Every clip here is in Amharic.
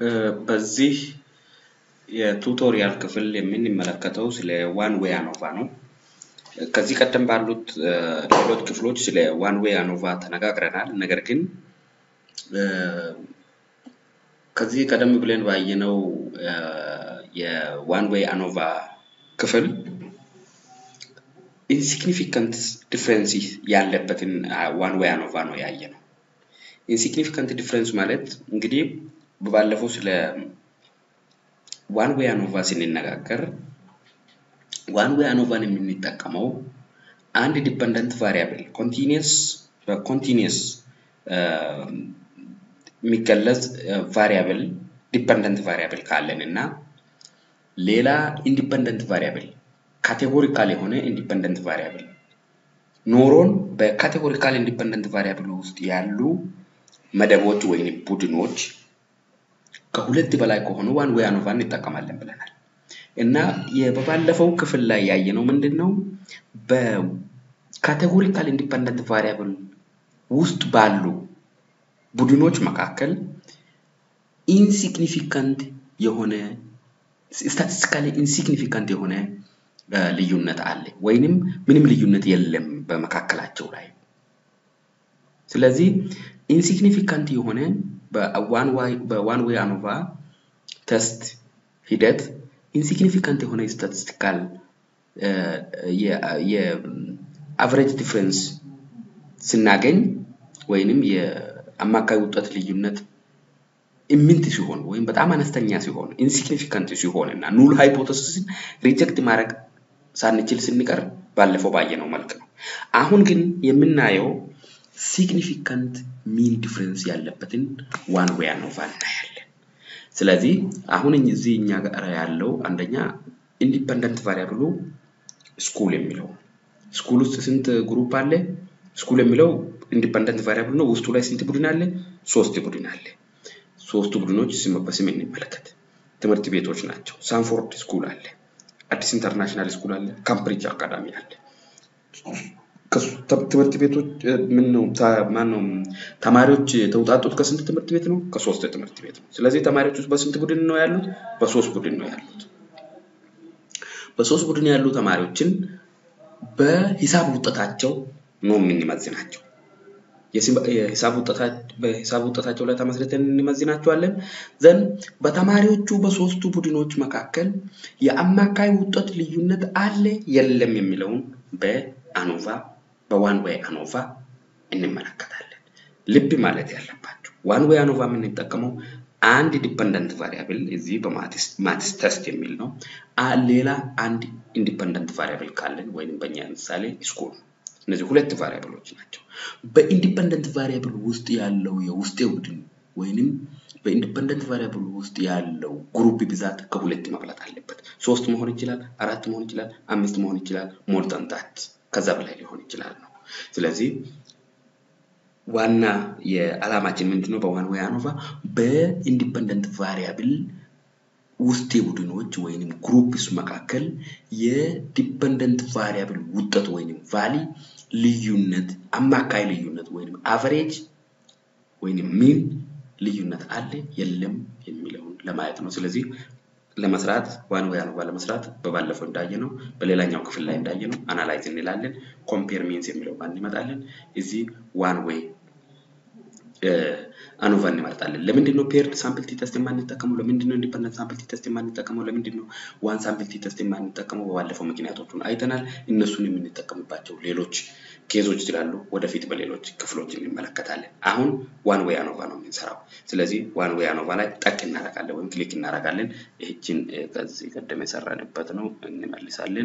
በዚህ የቱቶሪያል ክፍል የምንመለከተው ስለ ዋን ዌይ አኖቫ ነው። ከዚህ ቀደም ባሉት ሌሎች ክፍሎች ስለ ዋን ዌይ አኖቫ ተነጋግረናል። ነገር ግን ከዚህ ቀደም ብለን ባየነው የዋን ዌይ አኖቫ ክፍል ኢንሲግኒፊካንት ዲፈረንስ ያለበትን ዋን ዌይ አኖቫ ነው ያየነው። ኢንሲግኒፊካንት ዲፈረንስ ማለት እንግዲህ በባለፈው ስለ ዋን ዌይ አኖቫ ስንነጋገር ዋን ዌይ አኖቫን የምንጠቀመው አንድ ዲፔንደንት ቫሪያብል ኮንቲኒየስ የሚገለጽ ቫሪያብል ዲፔንደንት ቫሪያብል ካለንና ሌላ ኢንዲፔንደንት ቫሪያብል ካቴጎሪካል የሆነ ኢንዲፔንደንት ቫሪያብል ኖሮን በካቴጎሪካል ኢንዲፔንደንት ቫሪያብል ውስጥ ያሉ መደቦች ወይም ቡድኖች ከሁለት በላይ ከሆኑ ዋን ዌይ አኖቫን እንጠቀማለን ብለናል። እና የባለፈው ክፍል ላይ ያየነው ምንድነው በካቴጎሪካል ኢንዲፔንደንት ቫሪያብል ውስጥ ባሉ ቡድኖች መካከል ኢንሲግኒፊካንት የሆነ ስታቲስቲካሊ ኢንሲግኒፊካንት የሆነ ልዩነት አለ ወይንም ምንም ልዩነት የለም በመካከላቸው ላይ። ስለዚህ ኢንሲግኒፊካንት የሆነ በዋን ዌይ አኖቫ ቴስት ሂደት ኢንሲግኒፊካንት የሆነ ስታቲስቲካል የአቨሬጅ ዲፈረንስ ስናገኝ ወይንም የአማካይ ውጤት ልዩነት ኢሚንት ሲሆን ወይም በጣም አነስተኛ ሲሆን ኢንሲግኒፊካንት ሲሆንና ኑል ሃይፖቴሲስን ሪጀክት ማድረግ ሳንችል ስንቀር ባለፈው ባየነው መልክ ነው። አሁን ግን የምናየው significant mean difference ያለበትን ዋን ዌይ አኖቫ እናያለን። ስለዚህ አሁን እዚህ እኛ ጋር ያለው አንደኛ ኢንዲፔንደንት ቫሪያብሉ ስኩል የሚለው ስኩል ውስጥ ስንት ግሩፕ አለ? ስኩል የሚለው ኢንዲፔንደንት ቫሪያብል ነው። ውስጡ ላይ ስንት ቡድን አለ? 3 ቡድን አለ። 3 ቡድኖች በስም እንመለከት። ትምህርት ቤቶች ናቸው። ሳንፎርድ ስኩል አለ፣ አዲስ ኢንተርናሽናል ስኩል አለ፣ ካምብሪጅ አካዳሚ አለ። ትምህርት ቤቶች ምን ነው ተማሪዎች ተውጣጡት ከስንት ትምህርት ቤት ነው? ከ3 ትምህርት ቤት ነው። ስለዚህ ተማሪዎች በስንት ቡድን ነው ያሉት? በ3 ቡድን ነው ያሉት። በ3 ቡድን ያሉ ተማሪዎችን በሂሳብ ውጤታቸው ነው የምንመዝናቸው። የሂሳብ ውጤታቸው ላይ ተመስርተን እንመዝናቸዋለን። ዘን በተማሪዎቹ በ3ቱ ቡድኖች መካከል የአማካይ ውጤት ልዩነት አለ የለም የሚለውን በአኖቫ በዋን ዌይ አኖቫ እንመለከታለን። ልብ ማለት ያለባችሁ ዋን ዌይ አኖቫ የምንጠቀመው አንድ ዲፔንደንት ቫሪያብል እዚህ በማትስ ቴስት የሚል ነው። ሌላ አንድ ኢንዲፔንደንት ቫሪያብል ካለን ወይንም በእኛ ምሳሌ ስኩል። እነዚህ ሁለት ቫሪያብሎች ናቸው። በኢንዲፔንደንት ቫሪያብል ውስጥ ያለው የውስጤ ቡድን ወይንም በኢንዲፔንደንት ቫሪያብል ውስጥ ያለው ግሩፕ ብዛት ከሁለት መብለጥ አለበት። 3 መሆን ይችላል፣ 4 መሆን ይችላል፣ 5 መሆን ይችላል፣ ሞር ዳን ዳት ከዛ በላይ ሊሆን ይችላል ነው። ስለዚህ ዋና የዓላማችን ምንድነው? በዋን ዌይ አኖቫ በኢንዲፔንደንት ቫሪያብል ውስጥ ቡድኖች ወይንም ግሩፕስ መካከል የዲፔንደንት ቫሪያብል ውጤት ወይንም ቫሊ ልዩነት አማካይ ልዩነት ወይንም አቨሬጅ ወይንም ሚን ልዩነት አለ የለም የሚለውን ለማየት ነው። ስለዚህ ለመስራት ዋን ዌይ አኖቫ ለመስራት በባለፈው እንዳየነው በሌላኛው ክፍል ላይ እንዳየነው አናላይዝ እንላለን። ኮምፔር ሚንስ የሚለው ባንድ ይመጣልን። እዚህ ዋን ዌይ አኖቫ እንመርጣለን። ለምንድን ነው ፔርድ ሳምፕል ቲ ቴስት የማንጠቀመው? ለምንድን ነው ኢንዲፔንደንት ሳምፕል ቲ ቴስት የማንጠቀመው? ለምንድን ነው ዋን ሳምፕል ቲ ቴስት የማንጠቀመው? በባለፈው ምክንያቶቹን አይተናል። እነሱን የምንጠቀምባቸው ሌሎች ኬዞች ስላሉ ወደፊት በሌሎች ክፍሎች እንመለከታለን። አሁን ዋን ዌይ አኖቫ ነው የምንሰራው። ስለዚህ ዋን ዌይ አኖቫ ላይ ጠቅ እናደርጋለን ወይም ክሊክ እናደርጋለን። ይህችን ከዚህ ቀደም የሰራንበት ነው እንመልሳለን።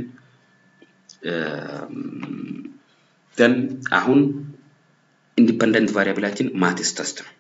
ደን አሁን ኢንዲፔንደንት ቫሪያብላችን ማትስ ቴስት ነው።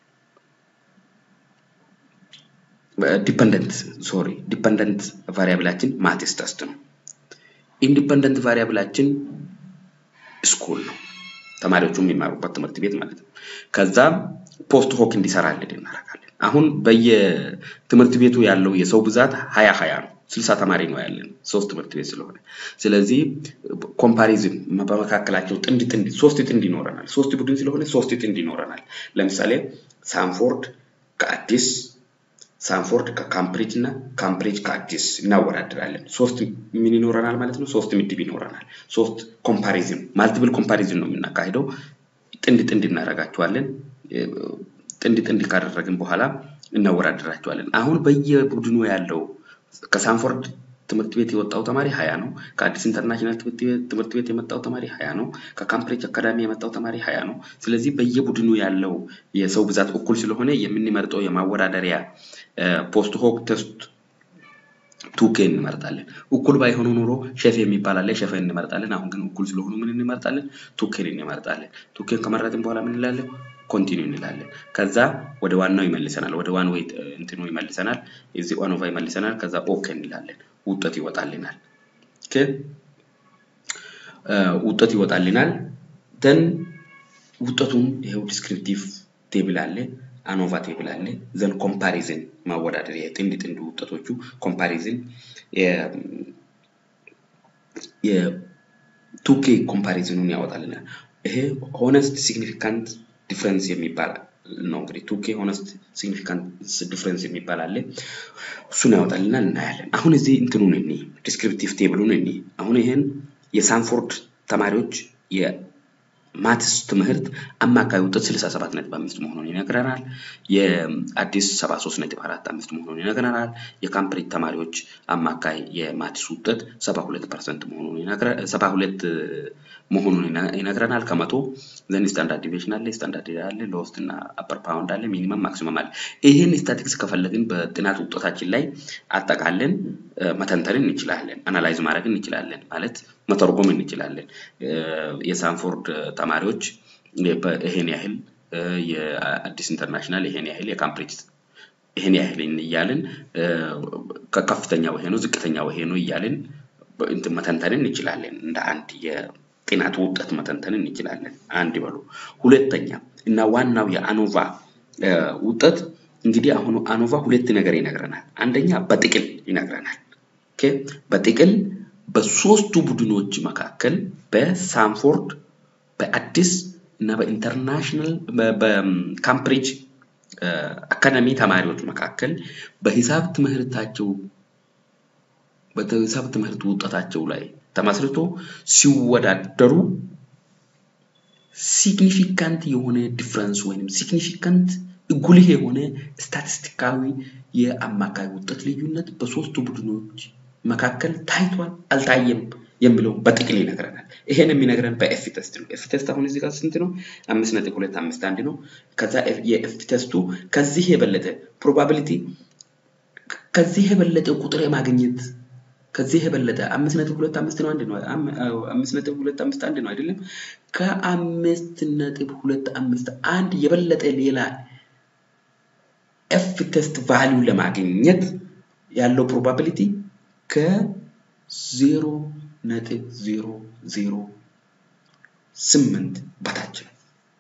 ዲፔንደንት ቫሪያብላችን ማትስ ቴስት ነው። ኢንዲፔንደንት ቫሪያብላችን ስኩል ነው። ተማሪዎቹ የሚማሩበት ትምህርት ቤት ማለት ነው። ከዛ ፖስት ሆክ እንዲሰራልን እናደርጋለን። አሁን በየትምህርት ቤቱ ያለው የሰው ብዛት 20 ነው። 60 ተማሪ ነው ያለን 3 ትምህርት ቤት ስለሆነ። ስለዚህ ኮምፓሪዝን በመካከላቸው ጥንድ 3 ጥንድ ይኖረናል። 3 ቡድን ስለሆነ 3 ጥንድ ይኖረናል። ለምሳሌ ሳንፎርድ ከአዲስ ሳንፎርድ ከካምብሪጅ እና ካምብሪጅ ከአዲስ እናወዳድራለን ሶስት ምን ይኖረናል ማለት ነው ሶስት ምድብ ይኖረናል ሶስት ኮምፓሪዝን ማልቲፕል ኮምፓሪዝን ነው የምናካሂደው ጥንድ እናረጋቸዋለን ጥንድ ካደረግን በኋላ እናወዳድራቸዋለን አሁን በየቡድኑ ያለው ከሳንፎርድ ትምህርት ቤት የወጣው ተማሪ 20 ነው ከአዲስ ኢንተርናሽናል ትምህርት ቤት የመጣው ተማሪ 20 ነው ከካምብሪጅ አካዳሚ የመጣው ተማሪ 20 ነው ስለዚህ በየቡድኑ ያለው የሰው ብዛት እኩል ስለሆነ የምንመርጠው የማወዳደሪያ ፖስት ሆክ ቴስት 2K እንመርጣለን እኩል ባይሆኑ ኖሮ ሼፍ የሚባል አለ ሼፍ እንመርጣለን አሁን ግን እኩል ስለሆኑ ምን እንመርጣለን 2K እንመርጣለን 2K ከመረጥን በኋላ ምን እንላለን ኮንቲኒው እንላለን ከዛ ወደ ዋናው ይመልሰናል ወደ ዋን ዌይ እንትኑ ይመልሰናል እዚህ ዋን ኦፍ ይመልሰናል ከዛ ኦኬ እንላለን ውጤት ይወጣልናል ኦኬ ውጤት ይወጣልናል then ውጤቱን ይሄው ዲስክሪፕቲቭ ቴብል አለ አኖቫ ቴብል አለ then comparison ማወዳደሪያ ጥንድ ውጤቶቹ comparison የ 2K ኮምፓሪዝኑን ያወጣልናል ይሄ honest significant difference የሚባል ነው እንግዲህ 2K honest significant difference የሚባል አለ እሱን ያወጣልናል እናያለን አሁን እዚህ እንትኑን እኔ ዲስክሪፕቲቭ ቴብሉን እኔ አሁን ይሄን የሳንፎርድ ተማሪዎች የማትስ ትምህርት አማካይ ውጤት 67.5 መሆኑን ይነግረናል የአዲስ 73.45 መሆኑን ይነግረናል የካምብሪጅ ተማሪዎች አማካይ የማትስ ውጤት 72% መሆኑን ይነግረናል 72 መሆኑን ይነግረናል ከመቶ ዘን ስታንዳርድ ዲቪዬሽን አለ ስታንዳርድ አለ ሎስት እና አፐር ፓውንድ አለ ሚኒመም ማክሲመም አለ ይሄን ስታቲስቲክስ ከፈለግን በጥናት ውጤታችን ላይ አጠቃለን መተንተን እንችላለን አናላይዝ ማድረግ እንችላለን ማለት መተርጎም እንችላለን የሳንፎርድ ተማሪዎች ይሄን ያህል የአዲስ ኢንተርናሽናል ይሄን ያህል የካምብሪጅ ይሄን ያህል ይያልን ከከፍተኛው ይሄ ነው ዝቅተኛው ይሄ ነው ይያልን እንት መተንተን እንችላለን እንደ አንድ የጥናት ውጤት መተንተን እንችላለን አንድ ይበሉ ሁለተኛ እና ዋናው የአኖቫ ውጤት እንግዲህ አሁን አኖቫ ሁለት ነገር ይነግረናል አንደኛ በጥቅል ይነግረናል ኦኬ በጥቅል በሶስቱ ቡድኖች መካከል በሳንፎርድ በአዲስ እና በኢንተርናሽናል በካምብሪጅ አካዳሚ ተማሪዎች መካከል በሂሳብ ትምህርታቸው በሂሳብ ትምህርት ውጤታቸው ላይ ተመስርቶ ሲወዳደሩ significant የሆነ ዲፈረንስ ወይንም significant ጉልህ የሆነ ስታቲስቲካዊ የአማካይ ውጤት ልዩነት በሶስቱ ቡድኖች መካከል ታይቷል አልታየም የሚለው በጥቅል ይነግረናል ይሄን የሚነግረን በኤፍ ቴስት ነው ኤፍ ቴስት አሁን እዚህ ጋር ስንት ነው 5.251 ነው ከዛ የኤፍ ቴስቱ ከዚህ የበለጠ ፕሮባቢሊቲ ከዚህ የበለጠ ቁጥር የማግኘት ከዚህ የበለጠ 5.25 ነው አንድ ነው 5.25 አንድ ነው አይደለም ከ5.25 አንድ የበለጠ ሌላ ኤፍ ቴስት ቫልዩ ለማግኘት ያለው ፕሮባቢሊቲ ከ0.008 በታች ነው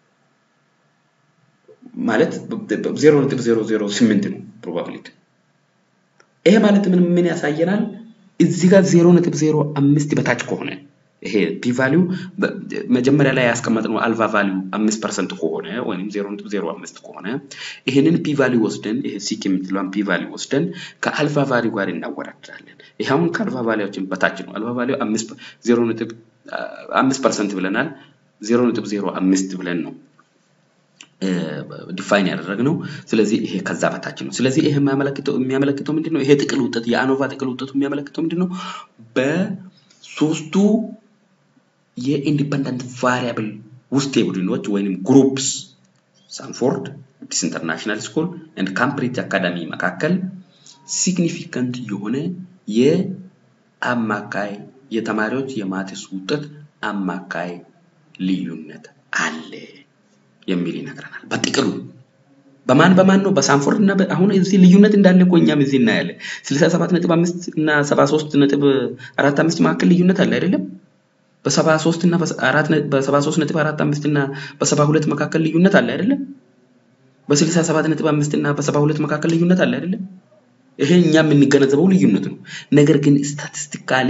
ማለት 0.008 ነው ፕሮባቢሊቲ ይሄ ማለት ምን ያሳየናል እዚህ ጋር 0.05 በታች ከሆነ ይሄ ፒ ቫልዩ መጀመሪያ ላይ ያስቀመጥነው አልፋ ቫልዩ 5% ከሆነ ወይንም 0.05 ከሆነ ይሄንን ፒ ቫልዩ ወስደን ይሄ ሲክ የምትለውን ፒ ቫልዩ ወስደን ከአልፋ ቫልዩ ጋር እናወዳድራለን ይሄውን ከአልፋ ቫልዩዎችን በታች ነው አልፋ ቫልዩ 0.5% ብለናል 0.05 ብለን ነው ዲፋይን ያደረግነው ስለዚህ ይሄ ከዛ በታች ነው ስለዚህ ይሄ የሚያመለክተው ምንድነው ይሄ ጥቅል ውጤት የአኖቫ ጥቅል ውጤቱ የሚያመለክተው ምንድነው በሶስቱ የኢንዲፔንደንት ቫሪያብል ውስጥ የቡድኖች ወይንም ግሩፕስ ሳንፎርድ አዲስ ኢንተርናሽናል ስኩል and ካምብሪጅ አካዳሚ መካከል significant የሆነ የአማካይ የተማሪዎች የማትስ ውጤት አማካይ ልዩነት አለ የሚል ይነግረናል በጥቅሉ በማን ነው በሳንፎርድ እና አሁን እዚህ ልዩነት እንዳለ ቆኛም እዚህ እናያለን 67.5 እና 73.45 መካከል ልዩነት አለ አይደለም በ73 እና በ73.45 እና በ72 መካከል ልዩነት አለ አይደለም በ67.5 እና በ72 መካከል ልዩነት አለ አይደለም ይሄ እኛም እንገነዘበው ልዩነት ነው ነገር ግን ስታቲስቲካሊ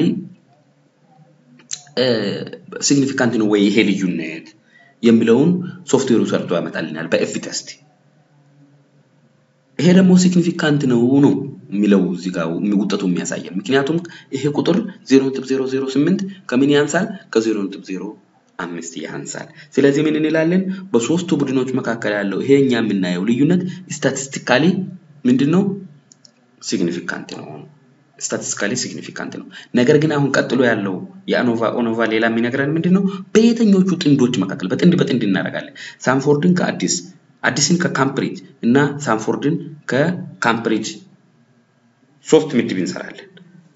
significant ነው ወይ ይሄ ልዩነት የሚለውን ሶፍትዌሩ ሰርቶ ያመጣልናል በኤፍ ቴስት ይሄ ደግሞ ሲግኒፊካንት ነው የሚለው እዚህ ጋር ውጤቱ የሚያሳየን ምክንያቱም ይሄ ቁጥር 0.008 ከምን ያንሳል ከ0.05 ያንሳል ስለዚህ ምን እንላለን በሶስቱ ቡድኖች መካከል ያለው ይሄኛ የምናየው ልዩነት ስታቲስቲካሊ ምንድነው ሲግኒፊካንት ነው statistically significant ነው ነገር ግን አሁን ቀጥሎ ያለው የኦኖቫ ሌላ የሚነግረን ምንድነው በየትኞቹ ጥንዶች መካከል በጥንድ እናደርጋለን ሳንፎርድን ከአዲስን ከካምብሪጅ እና ሳንፎርድን ከካምብሪጅ ሶስት ምድብ እንሰራለን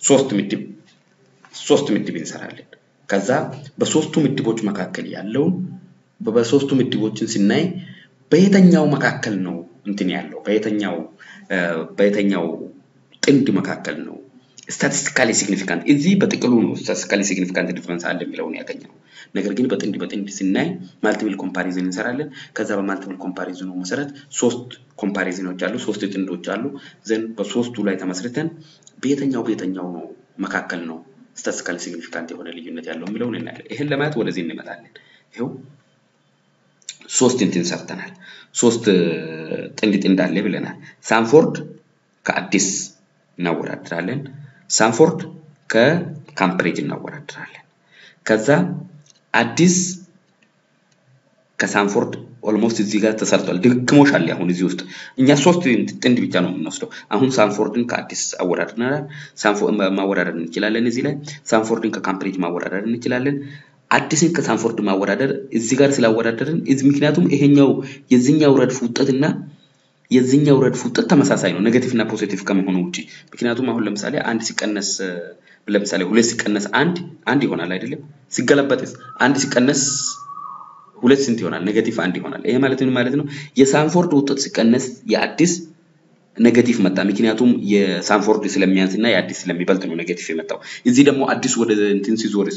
ሶስት ምድብ እንሰራለን ከዛ በሶስቱ ምድቦች መካከል ያለው በሶስቱ ምድቦችን ስናይ በየትኛው መካከል ነው እንትን ያለው በየትኛው ጥንድ መካከል ነው statistically significant እዚህ በጥቅሉ ነው statistically significant difference አለ የሚለውን ያገኘው ነገር ግን በጥንድ ስናይ multiple comparison እንሰራለን ከዛ በmultiple comparison መሰረት ሶስት ኮምፓሪዝኖች አሉ ሶስት ጥንዶች አሉ ዘን በሶስቱ ላይ ተመስርተን በየትኛው ነው መካከል ነው statistically significant የሆነ ልዩነት ያለው የሚለውን እናያለን ይሄን ለማየት ወደዚህ እንመጣለን ይሄው ሶስት እንትን ሰርተናል ሶስት ጥንድ አለ ብለናል ሳንፎርድ ከአዲስ እናወዳድራለን ሳንፎርድ ከካምብሪጅ እናወዳድራለን ከዛ አዲስ ከሳንፎርድ ኦልሞስት እዚህ ጋር ተሰርቷል ድግሞሽ አለ አሁን እዚህ ውስጥ እኛ ሶስት ጥንድ ብቻ ነው የምንወስደው አሁን ሳንፎርድን ከአዲስ አወዳድረናል ሳንፎርድ ማወዳደር እንችላለን እዚህ ላይ ሳንፎርድን ከካምብሪጅ ማወዳደር እንችላለን አዲስን ከሳንፎርድ ማወዳደር እዚህ ጋር ስላወዳደርን እዚህ ምክንያቱም ይሄኛው የዚህኛው ረድፍ ውጤትና የዚህኛው ረድፍ ውጤት ተመሳሳይ ነው ኔጌቲቭ እና ፖዚቲቭ ከመሆኑ ውጪ ምክንያቱም አሁን ለምሳሌ አንድ ሲቀነስ ለምሳሌ ሁለት ሲቀነስ አንድ ይሆናል አይደለም ሲገለበጥስ አንድ ሲቀነስ ሁለት ስንት ይሆናል ኔጌቲቭ አንድ ይሆናል ይሄ ማለት ነው የሳንፎርድ ውጤት ሲቀነስ የአዲስ ኔጌቲቭ መጣ ምክንያቱም የሳንፎርድ ስለሚያንስና የአዲስ ስለሚበልጥ ነው ኔጌቲቭ የመጣው እዚህ ደግሞ አዲስ ወደ እንትን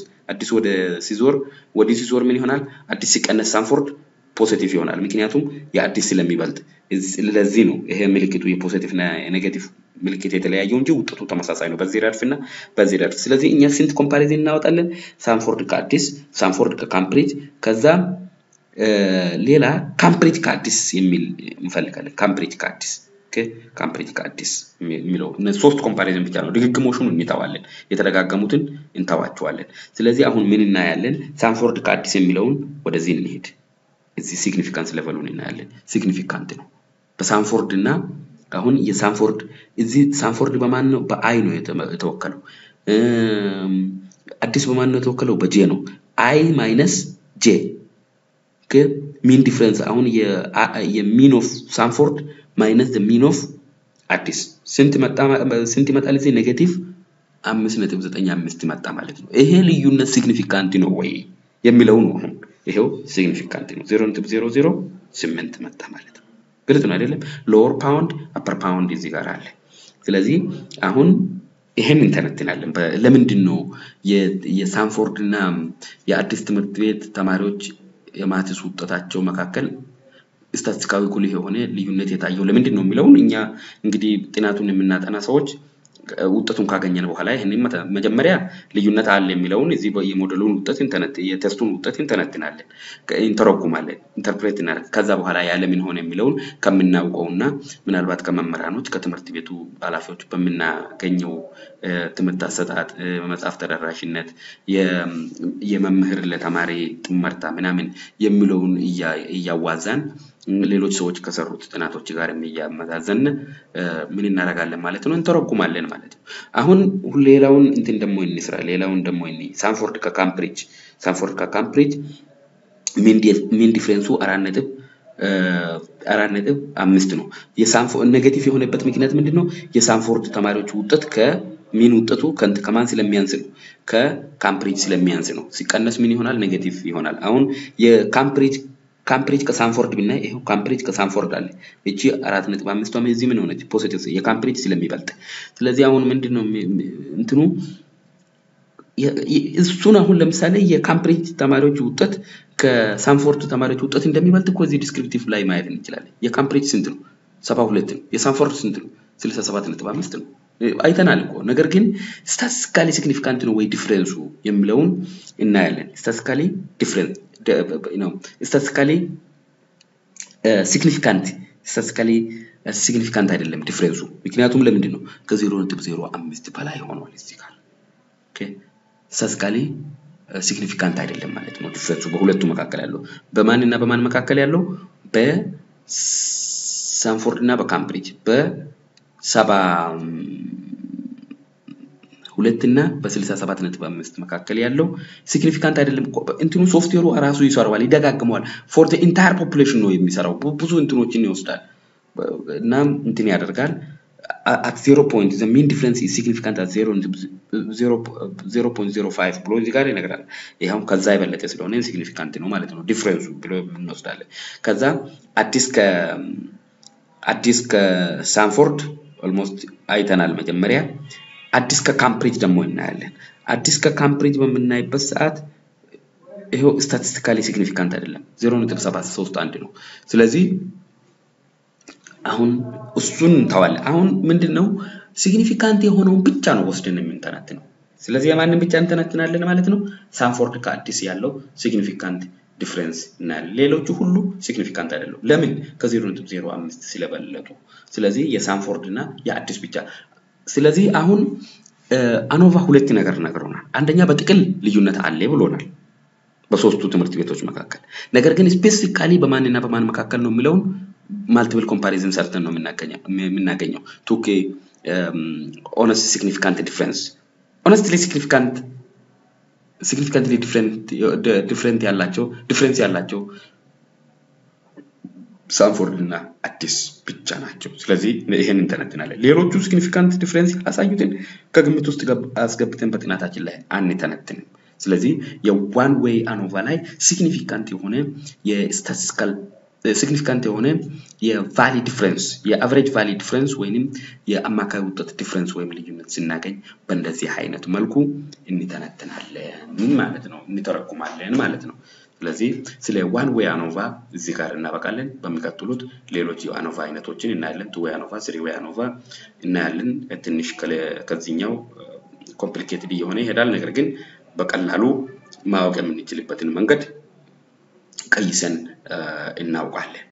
ሲዞር ምን ይሆናል አዲስ ሲቀነስ ሳንፎርድ ፖዚቲቭ ይሆናል ምክንያቱም የአዲስ ስለሚበልጥ ለዚህ ነው ይሄ ምልክቱ የፖዚቲቭ እና የኔጌቲቭ ምልክት የተለያየው እንጂ ውጤቱ ተመሳሳይ ነው በዚህ ረድፍና በዚህ ረድፍ ስለዚህ እኛ ስንት ኮምፓሪዝን እናወጣለን ሳንፎርድ ከአዲስ ሳንፎርድ ከካምብሪጅ ከዛ ሌላ ካምብሪጅ ከአዲስ የሚል እንፈልጋለን ካምብሪጅ ከአዲስ ካምብሪጅ ከአዲስ የሚለው እነዚህ ሶስት ኮምፓሪዝን ብቻ ነው ድግግሞሹን እንተዋለን የተደጋገሙትን እንተዋቸዋለን ስለዚህ አሁን ምን እናያለን ሳንፎርድ ከአዲስ የሚለውን ወደዚህ እንሄድ እዚህ ሲግኒፊካንስ ሌቨሉን እናያለን ሲግኒፊካንት ነው በሳንፎርድ እና አሁን የሳንፎርድ እዚህ ሳንፎርድ በማን ነው በአይ ነው የተወከለው አዲስ በማን ነው የተወከለው በጄ ነው አይ ማይነስ ጄ ሚን ዲፈረንስ አሁን የሚን ኦፍ ሳንፎርድ ማይነስ the mean of አዲስ ስንት ይመጣል እዚህ ኔጌቲቭ 5.95 መጣ ማለት ነው ይሄ ልዩነት ሲግኒፊካንት ነው ወይ የሚለው ነው አሁን ይሄው ሲግኒፊካንት ነው 0.008 መጣ ማለት ነው ግልጽ ነው አይደለም ሎወር ፓውንድ አፐር ፓውንድ እዚህ ጋር አለ ስለዚህ አሁን ይሄን እንተነትናለን ለምንድን ነው የሳንፎርድና የአዲስ ትምህርት ቤት ተማሪዎች የማትስ ውጤታቸው መካከል ስታቲስቲካዊ ኩል የሆነ ልዩነት የታየው ለምንድን ነው የሚለውን እኛ እንግዲህ ጥናቱን የምናጠና ሰዎች ውጤቱን ካገኘን በኋላ ይሄንን መጀመሪያ ልዩነት አለ የሚለውን እዚህ የሞዴሉን ውጤት የቴስቱን ውጤት እንተነትናለን እንተረጉማለን ኢንተርፕሬት እናደርግ ከዛ በኋላ ያለ ምን ሆነ የሚለውን ከምናውቀውና ምናልባት ከመምህራኖች ከትምህርት ቤቱ ኃላፊዎች በመናገኘው ትምህርት አሰጣጥ መጽሐፍ ተደራሽነት የመምህር ለተማሪ ጥምርታ ምናምን የሚለውን እያዋዛን ሌሎች ሰዎች ከሰሩት ጥናቶች ጋር የሚያመዛዘን ምን እናደርጋለን ማለት ነው እንተረጉማለን ማለት ነው አሁን ሌላውን እንትን ደሞ እንስራ ሌላውን ደሞ ሳንፎርድ ከካምብሪጅ ሚን ዲፈረንሱ 4.5 ነው የሳንፎርድ ኔጌቲቭ የሆነበት ምክንያት ምንድነው የሳንፎርድ ተማሪዎች ውጤት ከሚን ውጤቱ ከማን ስለሚያንስ ነው ከካምብሪጅ ስለሚያንስ ነው ሲቀነስ ምን ይሆናል ኔጌቲቭ ይሆናል አሁን ካምብሪጅ ከሳንፎርድ ብናይ ይሄው ካምብሪጅ ከሳንፎርድ አለ እቺ 4.5 ነው እዚህ ምን ሆነች ፖዚቲቭ የካምብሪጅ ስለሚበልጥ ስለዚህ አሁን ምንድነው እንትኑ እሱን አሁን ለምሳሌ የካምብሪጅ ተማሪዎች ውጤት ከሳንፎርድ ተማሪዎች ውጤት እንደሚበልጥ እኮ እዚህ ዲስክሪፕቲቭ ላይ ማየት እንችላለን የካምብሪጅ ስንት ነው 72 ነው የሳንፎርድ ስንት ነው 67.5 ነው አይተናል እኮ ነገር ግን ስታቲስቲካሊ ሲግኒፊካንት ነው ወይ ዲፈረንሱ የሚለውን እናያለን ስታቲስቲካሊ ዲፈረንት statistically significant statistically ሲግኒፊካንት አይደለም ዲፍረንሱ ምክንያቱም ለምንድን ነው ከ0.05 በላይ ሆኗል እዚህ ጋር ኦኬ ስታቲስቲካሊ ሲግኒፊካንት አይደለም ማለት ነው ዲፍረንሱ በሁለቱ መካከል ያለው በማንና በማን መካከል ያለው በሳንፎርድ እና በካምብሪጅ በ72 እና በ67.5 መካከል ያለው ሲግኒፊካንት አይደለም እንትኑ ሶፍትዌሩ ራሱ ይሰራዋል ይደጋግመዋል for the entire population ነው የሚሰራው ብዙ እንትኖችን ይወስዳል እና እንትን ያደርጋል at 0 point the mean difference is significant at 0.05 ብሎ እዚህ ጋር ይነግራል ይሄው ከዛ ይበለጠ ስለሆነ ሲግኒፊካንት ነው ማለት ነው ዲፍረንሱ ብሎ እንወስዳለን ከዛ አዲስ ከሳንፎርድ almost አይተናል መጀመሪያ አዲስ ከካምብሪጅ ደግሞ እናያለን አዲስ ከካምብሪጅ በመናይበት ሰዓት ይሄው ስታቲስቲካሊ ሲግኒፊካንት አይደለም 0.731 ነው ስለዚህ አሁን እሱን ታዋለ አሁን ምንድነው ሲግኒፊካንት የሆነው ብቻ ነው ወስደን የምንተነትነው ስለዚህ የማንን ብቻ እንተነትናለን ማለት ነው ሳንፎርድ ከአዲስ ያለው ሲግኒፊካንት ዲፍረንስ እና ሌሎቹ ሁሉ ሲግኒፊካንት አይደለም ለምን ከ0.05 ስለበለጡ ስለዚህ የሳንፎርድ እና የአዲስ ብቻ ስለዚህ አሁን አኖቫ ሁለት ነገር ነገሩናል አንደኛ በጥቅል ልዩነት አለ ብሎናል በሶስቱ ትምህርት ቤቶች መካከል ነገር ግን ስፔሲፊካሊ በማንና በማን መካከል ነው የሚለው multiple comparison certain ነው የምናገኘው 2k honest significant difference honestly significantly different ያላቸው ሳንፎርድ እና አዲስ ብቻ ናቸው ስለዚህ ይሄንን ተነትናለን ሌሎቹ significant difference ያሳዩትን ከግምት ውስጥ አስገብተን በጥናታችን ላይ አንተነትንም ስለዚህ የዋን ዌይ አኖቫ ላይ significant የሆነ የስታቲስቲካል significant የሆነ የቫሊ ዲፈረንስ የአቨሬጅ ቫሊ ዲፈረንስ ወይንም የአማካይ ውጤት ዲፈረንስ ወይም ልዩነት ስናገኝ በእንደዚህ አይነት መልኩ እንተነትናለን ማለት ነው እንተረኩማለን ማለት ነው ስለዚህ ስለ ዋን ዌይ አኖቫ እዚህ ጋር እናበቃለን በሚቀጥሉት ሌሎች የአኖቫ አይነቶችን እናያለን ቱ ዌይ አኖቫ ስሪ ዌይ አኖቫ እናያለን ትንሽ ከዚህኛው ኮምፕሊኬትድ የሆነ ይሄዳል ነገር ግን በቀላሉ ማወቅ የምንችልበትን መንገድ ቀይሰን እናውቃለን